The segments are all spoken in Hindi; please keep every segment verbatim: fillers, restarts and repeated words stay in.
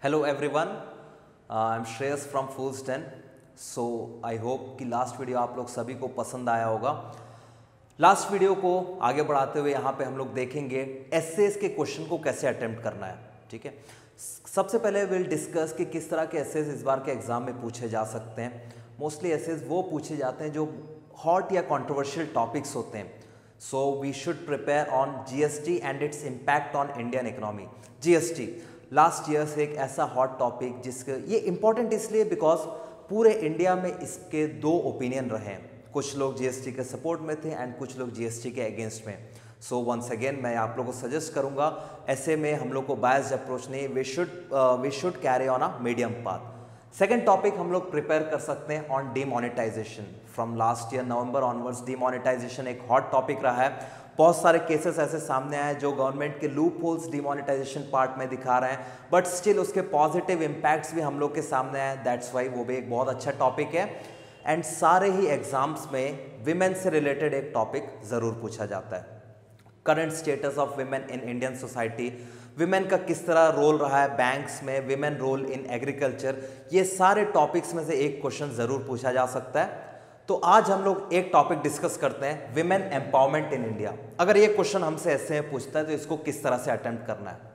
Hello everyone, I am Shreyas from फूल्सटन। सो आई होप कि लास्ट वीडियो आप लोग सभी को पसंद आया होगा। लास्ट वीडियो को आगे बढ़ाते हुए यहाँ पे हम लोग देखेंगे एसेस के क्वेश्चन को कैसे अटेम्प्ट करना है। ठीक है, सबसे पहले विल डिस्कस कि किस तरह के एसेस इस बार के एग्जाम में पूछे जा सकते हैं। मोस्टली एसेस वो पूछे जाते हैं जो हॉट या कंट्रोवर्शियल टॉपिक्स होते हैं। So we should prepare on GST and its impact on Indian economy. GST last year से एक ऐसा हॉट टॉपिक जिसके ये इम्पॉर्टेंट इसलिए बिकॉज पूरे इंडिया में इसके दो ओपिनियन रहे हैं। कुछ लोग जीएसटी के सपोर्ट में थे एंड कुछ लोग जीएसटी के अगेंस्ट में। सो वंस अगेन मैं आप लोगों को सजेस्ट करूंगा, ऐसे में हम लोग को बायस्ड अप्रोच नहीं, we should we should carry on a medium path. Second topic हम लोग प्रिपेयर कर सकते हैं on demonetisation. From last year November onwards demonetisation एक हॉट टॉपिक रहा है। बहुत सारे केसेस ऐसे सामने आए जो गवर्नमेंट के लूप होल्स डीमोनेटाइजेशन पार्ट में दिखा रहे हैं, बट स्टिल उसके पॉजिटिव इम्पैक्ट्स भी हम लोग के सामने आए। दैट्स वाई वो भी एक बहुत अच्छा टॉपिक है। एंड सारे ही एग्जाम्स में विमेन से रिलेटेड एक टॉपिक जरूर पूछा जाता है। Current status of women in Indian society, women का किस तरह रोल रहा है बैंक्स में, विमेन रोल इन एग्रीकल्चर, ये सारे टॉपिक्स में से एक क्वेश्चन जरूर पूछा जा सकता है। तो आज हम लोग एक टॉपिक डिस्कस करते हैं, विमेन एम्पावरमेंट इन इंडिया। अगर ये क्वेश्चन हमसे ऐसे पूछता है तो इसको किस तरह से अटेम्प्ट करना है।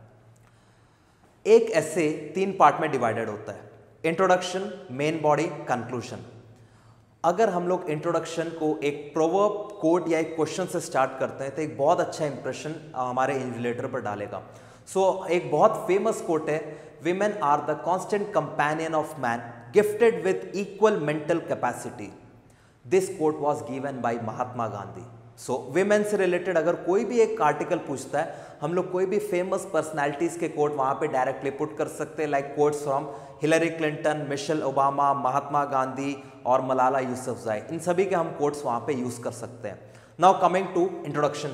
एक ऐसे तीन पार्ट में डिवाइडेड होता है, इंट्रोडक्शन, मेन बॉडी, कंक्लूजन। अगर हम लोग इंट्रोडक्शन को एक प्रोवर्ब, कोट या एक क्वेश्चन से स्टार्ट करते हैं तो एक बहुत अच्छा इंप्रेशन हमारे इन्विजिलेटर पर डालेगा। सो so, एक बहुत फेमस कोट है, women are the constant companion of man gifted with equal mental capacity. This quote was given by Mahatma Gandhi. So women से रिलेटेड अगर कोई भी एक आर्टिकल पूछता है, हम लोग कोई भी फेमस पर्सनालिटीज के कोट वहां पे डायरेक्टली पुट कर सकते हैं, like quotes from Hillary Clinton, Michelle Obama, Mahatma Gandhi और मलाला यूसुफजई। इन सभी के हम कोट्स वहां पे यूज कर सकते हैं। Now coming to introduction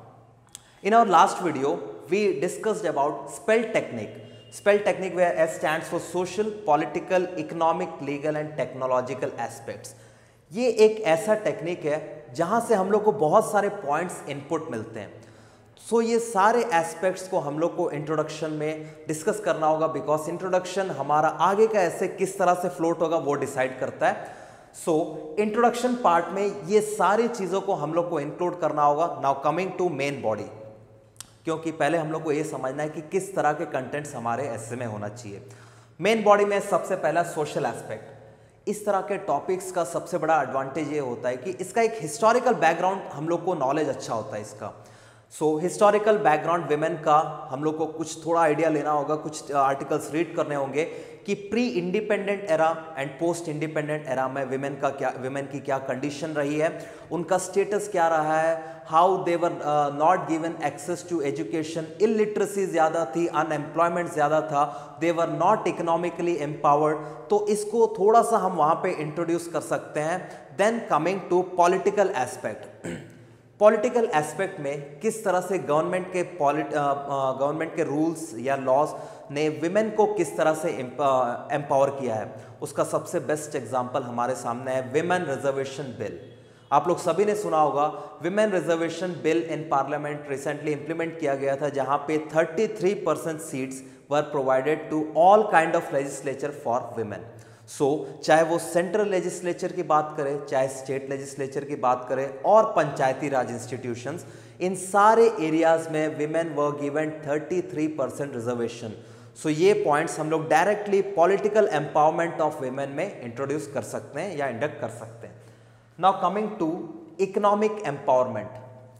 part. In our last video we discussed about spell technique. Spell technique where S stands for social, political, economic, legal and technological aspects. ये एक ऐसा टेक्निक है जहां से हम लोग को बहुत सारे पॉइंट्स इनपुट मिलते हैं। सो so, ये सारे एस्पेक्ट्स को हम लोग को इंट्रोडक्शन में डिस्कस करना होगा, बिकॉज इंट्रोडक्शन हमारा आगे का ऐसे किस तरह से फ्लोट होगा वो डिसाइड करता है। सो इंट्रोडक्शन पार्ट में ये सारी चीज़ों को हम लोग को इंक्लूड करना होगा। Now coming to main body, क्योंकि पहले हम लोग को ये समझना है कि किस तरह के कंटेंट्स हमारे ऐसे में होना चाहिए। मेन बॉडी में सबसे पहला सोशल एस्पेक्ट। इस तरह के टॉपिक्स का सबसे बड़ा एडवांटेज ये होता है कि इसका एक हिस्टोरिकल बैकग्राउंड हम लोग को नॉलेज अच्छा होता है इसका। सो हिस्टोरिकल बैकग्राउंड विमेन का हम लोग को कुछ थोड़ा आइडिया लेना होगा, कुछ आर्टिकल्स रीड करने होंगे कि pre independent era and post independent era में विमेन का क्या विमेन की क्या कंडीशन रही है, उनका स्टेटस क्या रहा है, how they were not given access to education, illiteracy ज़्यादा थी, अनएम्प्लॉयमेंट ज़्यादा था, they were not economically empowered. तो इसको थोड़ा सा हम वहाँ पे इंट्रोड्यूस कर सकते हैं। Then coming to political aspect. Political aspect में किस तरह से गवर्नमेंट के गवर्नमेंट के रूल्स या लॉज ने विमेन को किस तरह से एम्पावर किया है, उसका सबसे बेस्ट एग्जांपल हमारे सामने है विमेन रिजर्वेशन बिल। आप लोग सभी ने सुना होगा, women reservation bill in parliament recently implement किया गया था, जहां पे तैंतीस percent seats were provided to all kind of legislature for women. So so, चाहे वो सेंट्रल लेजिस्लेचर की बात करें, चाहे स्टेट लेजिस्लेचर की बात करें और पंचायती राज इंस्टीट्यूशंस, इन सारे एरियाज में विमेन वर गिवन तैंतीस परसेंट रिजर्वेशन। सो ये पॉइंट्स हम लोग directly political empowerment of women में इंट्रोड्यूस कर सकते हैं या इंडक्ट कर सकते हैं। Now coming to economic empowerment.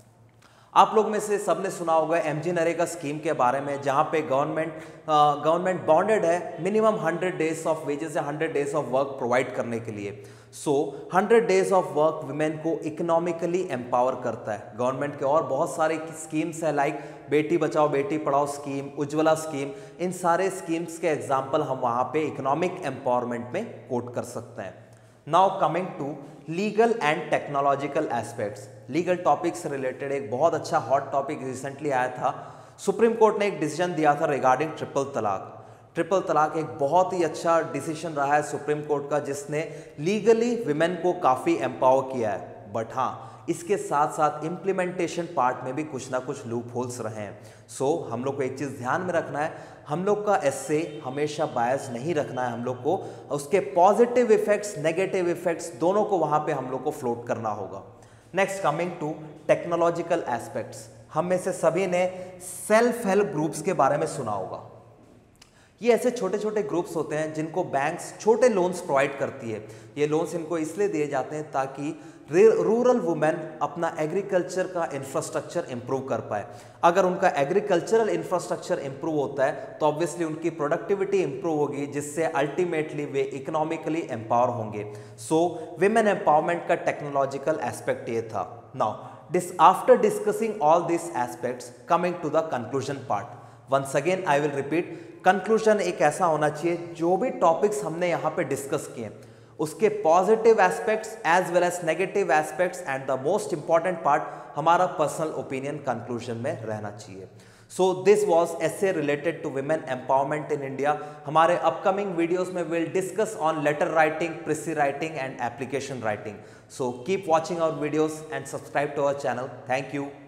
आप लोग में से सबने सुना होगा एमजी नरेगा स्कीम के बारे में, जहां पे गवर्नमेंट गवर्नमेंट बॉन्डेड है minimum hundred days of wages या hundred days of work provide करने के लिए। So hundred days of work women को इकोनॉमिकली एम्पावर करता है। गवर्नमेंट के और बहुत सारे स्कीम्स है, like Beti Bachao Beti Padhao scheme, Ujjwala scheme. इन सारे स्कीम्स के एग्जाम्पल हम वहाँ पे इकोनॉमिक एम्पावरमेंट में कोट कर सकते हैं। Now coming to legal and technological aspects. Legal topic से रिलेटेड एक बहुत अच्छा हॉट टॉपिक रिसेंटली आया था। सुप्रीम कोर्ट ने एक डिसीजन दिया था रिगार्डिंग ट्रिपल तलाक। ट्रिपल तलाक एक बहुत ही अच्छा डिसीजन रहा है सुप्रीम कोर्ट का, जिसने लीगली विमेन को काफ़ी एम्पावर किया है। बट हाँ, इसके साथ साथ इम्प्लीमेंटेशन पार्ट में भी कुछ ना कुछ लूप होल्स रहे हैं। सो so, हम लोग को एक चीज़ ध्यान में रखना है, हम लोग का एस्से हमेशा बायस नहीं रखना है, हम लोग को उसके पॉजिटिव इफेक्ट्स नेगेटिव इफेक्ट्स दोनों को वहाँ पे हम लोग को फ्लोट करना होगा। Next coming to technological aspects, हम में से सभी ने सेल्फ हेल्प ग्रुप्स के बारे में सुना होगा। ये ऐसे छोटे छोटे ग्रुप्स होते हैं जिनको बैंक्स छोटे लोन्स प्रोवाइड करती है। ये लोन्स इनको इसलिए दिए जाते हैं ताकि रूरल वुमेन अपना एग्रीकल्चर का इंफ्रास्ट्रक्चर इंप्रूव कर पाए। अगर उनका एग्रीकल्चरल इंफ्रास्ट्रक्चर इंप्रूव होता है तो ऑब्वियसली उनकी प्रोडक्टिविटी इंप्रूव होगी, जिससे अल्टीमेटली वे इकोनॉमिकली एम्पावर होंगे। सो विमेन एम्पावरमेंट का टेक्नोलॉजिकल एस्पेक्ट ये था। Now this after discussing all this aspects, coming to the conclusion part, once again I will repeat, conclusion एक ऐसा होना चाहिए जो भी टॉपिक्स हमने यहाँ पे डिस्कस किए उसके positive aspects as well as negative aspects and the most important part हमारा पर्सनल ओपिनियन कंक्लूजन में रहना चाहिए। So this was essay related to women empowerment in India. हमारे अपकमिंग वीडियोस में will discuss on letter writing, precis writing and application writing. So keep watching our videos and subscribe to our channel. Thank you.